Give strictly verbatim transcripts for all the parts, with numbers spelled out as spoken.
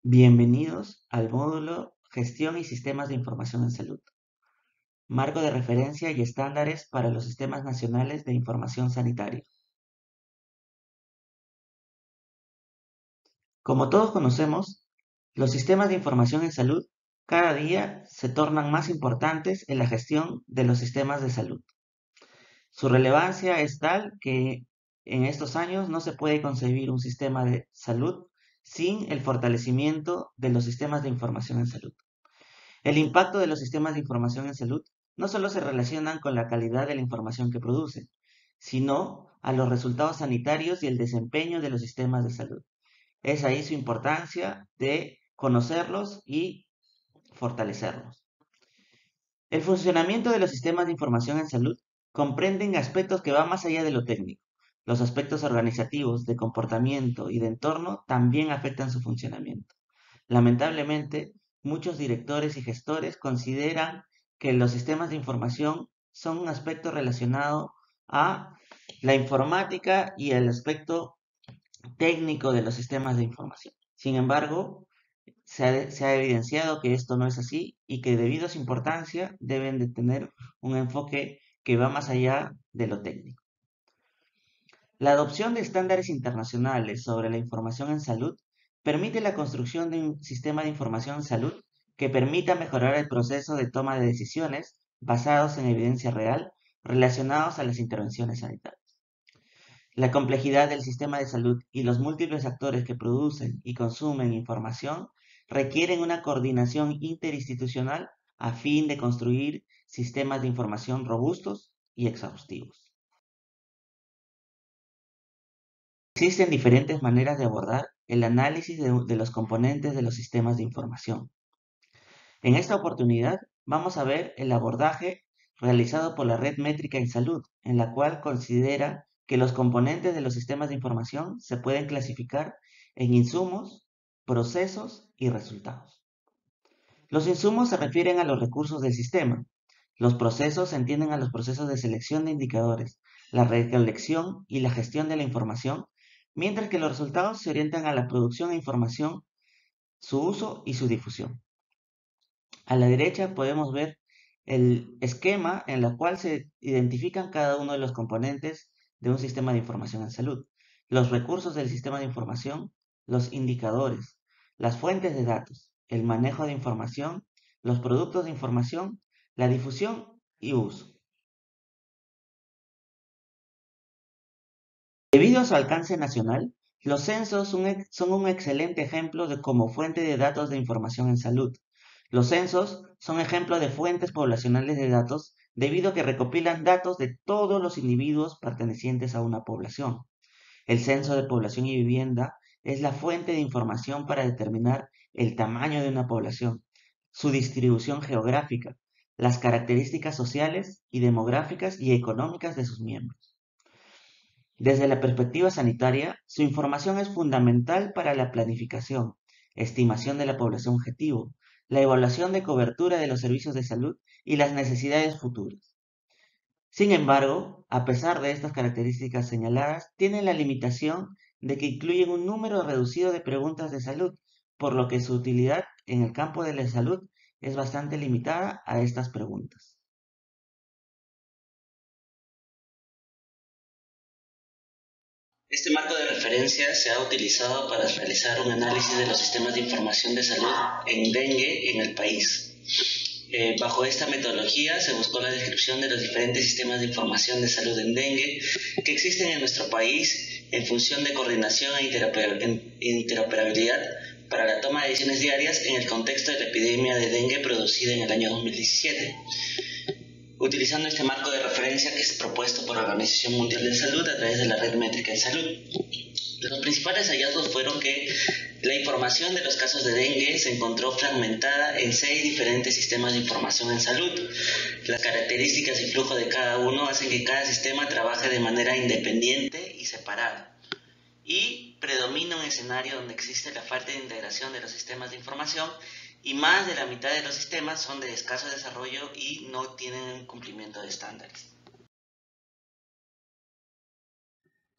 Bienvenidos al módulo Gestión y Sistemas de Información en Salud. Marco de referencia y estándares para los sistemas nacionales de información sanitaria. Como todos conocemos, los sistemas de información en salud cada día se tornan más importantes en la gestión de los sistemas de salud. Su relevancia es tal que en estos años no se puede concebir un sistema de salud sin el fortalecimiento de los sistemas de información en salud. El impacto de los sistemas de información en salud no solo se relacionan con la calidad de la información que producen, sino a los resultados sanitarios y el desempeño de los sistemas de salud. Es ahí su importancia de conocerlos y fortalecerlos. El funcionamiento de los sistemas de información en salud comprenden aspectos que van más allá de lo técnico. Los aspectos organizativos, de comportamiento y de entorno también afectan su funcionamiento. Lamentablemente, muchos directores y gestores consideran que los sistemas de información son un aspecto relacionado a la informática y el aspecto técnico de los sistemas de información. Sin embargo, se ha, se ha evidenciado que esto no es así y que debido a su importancia deben de tener un enfoque que va más allá de lo técnico. La adopción de estándares internacionales sobre la información en salud permite la construcción de un sistema de información en salud que permita mejorar el proceso de toma de decisiones basados en evidencia real relacionados a las intervenciones sanitarias. La complejidad del sistema de salud y los múltiples actores que producen y consumen información requieren una coordinación interinstitucional a fin de construir sistemas de información robustos y exhaustivos. Existen diferentes maneras de abordar el análisis de, de los componentes de los sistemas de información. En esta oportunidad vamos a ver el abordaje realizado por la Red Métrica en Salud, en la cual considera que los componentes de los sistemas de información se pueden clasificar en insumos, procesos y resultados. Los insumos se refieren a los recursos del sistema. Los procesos se entienden a los procesos de selección de indicadores, la recolección y la gestión de la información, mientras que los resultados se orientan a la producción de información, su uso y su difusión. A la derecha podemos ver el esquema en el cual se identifican cada uno de los componentes de un sistema de información en salud, los recursos del sistema de información, los indicadores, las fuentes de datos, el manejo de información, los productos de información, la difusión y uso. Debido a su alcance nacional, los censos son un excelente ejemplo de como fuente de datos de información en salud. Los censos son ejemplo de fuentes poblacionales de datos debido a que recopilan datos de todos los individuos pertenecientes a una población. El censo de población y vivienda es la fuente de información para determinar el tamaño de una población, su distribución geográfica, las características sociales y demográficas y económicas de sus miembros. Desde la perspectiva sanitaria, su información es fundamental para la planificación, estimación de la población objetivo, la evaluación de cobertura de los servicios de salud y las necesidades futuras. Sin embargo, a pesar de estas características señaladas, tienen la limitación de que incluyen un número reducido de preguntas de salud, por lo que su utilidad en el campo de la salud es bastante limitada a estas preguntas. Este marco de referencia se ha utilizado para realizar un análisis de los sistemas de información de salud en dengue en el país. Eh, bajo esta metodología se buscó la descripción de los diferentes sistemas de información de salud en dengue que existen en nuestro país en función de coordinación e interoperabilidad para la toma de decisiones diarias en el contexto de la epidemia de dengue producida en el año dos mil diecisiete. Utilizando este marco de referencia que es propuesto por la Organización Mundial de Salud a través de la Red Métrica en Salud. Los principales hallazgos fueron que la información de los casos de dengue se encontró fragmentada en seis diferentes sistemas de información en salud. Las características y flujo de cada uno hacen que cada sistema trabaje de manera independiente y separada. Y predomina un escenario donde existe la falta de integración de los sistemas de información y más de la mitad de los sistemas son de escaso desarrollo y no tienen cumplimiento de estándares.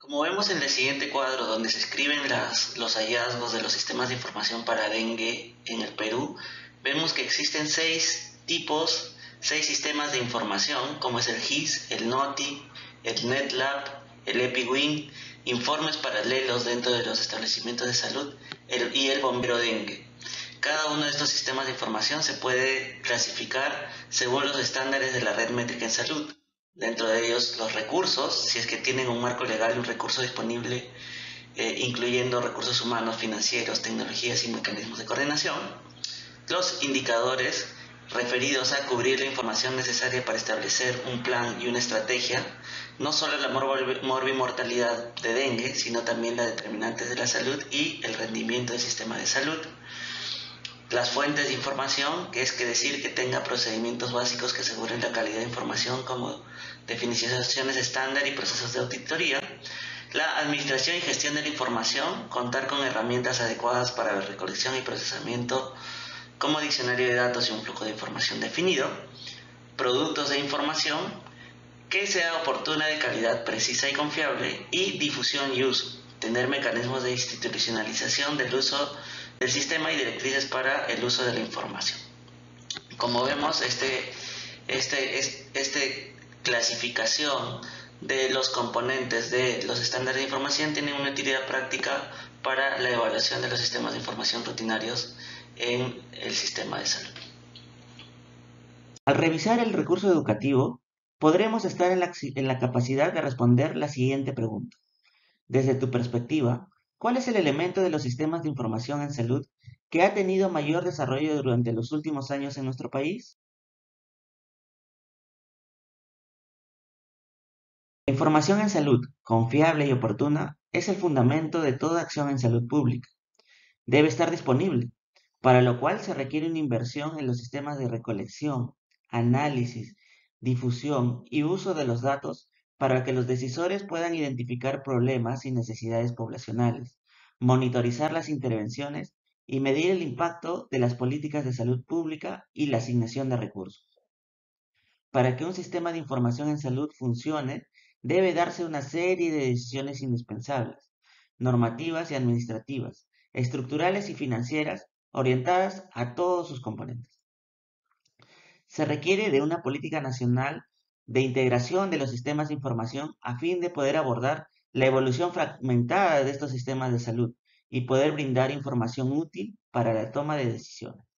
Como vemos en el siguiente cuadro, donde se escriben las, los hallazgos de los sistemas de información para dengue en el Perú, vemos que existen seis tipos, seis sistemas de información, como es el G I S, el NOTI, el NetLab, el EpiWin, informes paralelos dentro de los establecimientos de salud el, y el bombero dengue. Cada uno de estos sistemas de información se puede clasificar según los estándares de la red métrica en salud. Dentro de ellos los recursos, si es que tienen un marco legal y un recurso disponible, eh, incluyendo recursos humanos, financieros, tecnologías y mecanismos de coordinación. Los indicadores referidos a cubrir la información necesaria para establecer un plan y una estrategia, no solo la morbimortalidad de dengue, sino también las determinantes de la salud y el rendimiento del sistema de salud. Las fuentes de información, que es que decir que tenga procedimientos básicos que aseguren la calidad de información como definiciones estándar y procesos de auditoría. La administración y gestión de la información, contar con herramientas adecuadas para la recolección y procesamiento como diccionario de datos y un flujo de información definido. Productos de información, que sea oportuna, de calidad precisa y confiable. Y difusión y uso, tener mecanismos de institucionalización del uso del sistema y directrices para el uso de la información. Como vemos, este, este, este, este clasificación de los componentes de los estándares de información tiene una utilidad práctica para la evaluación de los sistemas de información rutinarios en el sistema de salud. Al revisar el recurso educativo, podremos estar en la, en la capacidad de responder la siguiente pregunta. Desde tu perspectiva, ¿cuál es el elemento de los sistemas de información en salud que ha tenido mayor desarrollo durante los últimos años en nuestro país? La información en salud, confiable y oportuna, es el fundamento de toda acción en salud pública. Debe estar disponible, para lo cual se requiere una inversión en los sistemas de recolección, análisis, difusión y uso de los datos para que los decisores puedan identificar problemas y necesidades poblacionales, monitorizar las intervenciones y medir el impacto de las políticas de salud pública y la asignación de recursos. Para que un sistema de información en salud funcione, debe darse una serie de decisiones indispensables, normativas y administrativas, estructurales y financieras, orientadas a todos sus componentes. Se requiere de una política nacional de integración de los sistemas de información a fin de poder abordar la evolución fragmentada de estos sistemas de salud y poder brindar información útil para la toma de decisiones.